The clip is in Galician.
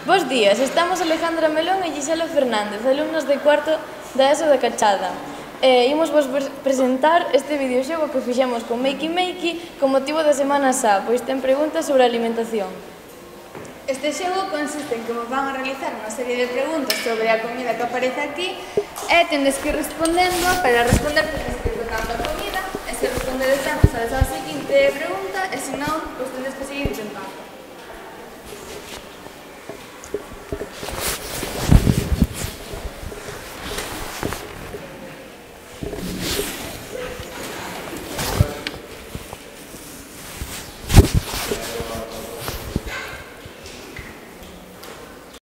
Bos días, estamos Alejandra Melón e Gisela Fernández, alumnos de cuarto da ESO da Cachada. Imos vos presentar este videoxogo que fixemos con Makey Makey con motivo da Semana Sa, pois ten preguntas sobre a alimentación. Este xogo consiste en que vos van a realizar unha serie de preguntas sobre a comida que aparece aquí e tendes que ir respondendo. Para responder tendes que ir tocando a comida e se respondedes ben, pasades á seguinte pregunta e se non, pois tendes que seguir intentando.